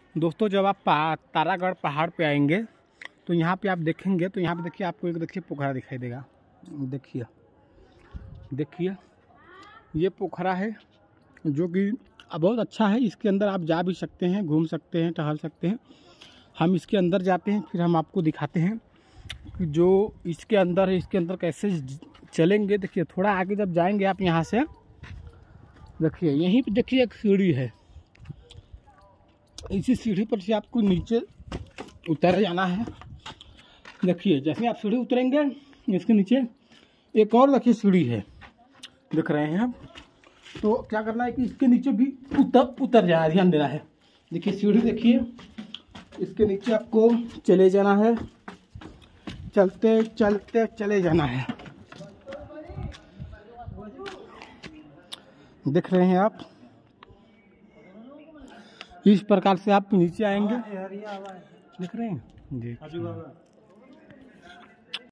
दोस्तों जब आप तारागढ़ पहाड़ पे आएंगे तो यहाँ पे आप देखेंगे तो यहाँ पे देखिए आपको एक देखिए पोखरा दिखाई देगा। देखिए देखिए ये पोखरा है जो कि बहुत अच्छा है। इसके अंदर आप जा भी सकते हैं, घूम सकते हैं, टहल सकते हैं। हम इसके अंदर जाते हैं, फिर हम आपको दिखाते हैं कि जो इसके अंदर है, इसके अंदर कैसे चलेंगे। देखिए थोड़ा आगे जब जाएंगे आप यहाँ से, देखिए यहीं पे देखिए एक सीढ़ी है। इसी सीढ़ी पर से आपको नीचे उतर जाना है। देखिए जैसे आप सीढ़ी उतरेंगे इसके नीचे एक और देखिए सीढ़ी है, देख रहे हैं आप। तो क्या करना है कि इसके नीचे भी उतर जाना है, ध्यान देना है। देखिए सीढ़ी देखिए, इसके नीचे आपको चले जाना है, चलते चलते चले जाना है। देख रहे हैं आप, इस प्रकार से आप नीचे आएंगे। देख रहे हैं जी।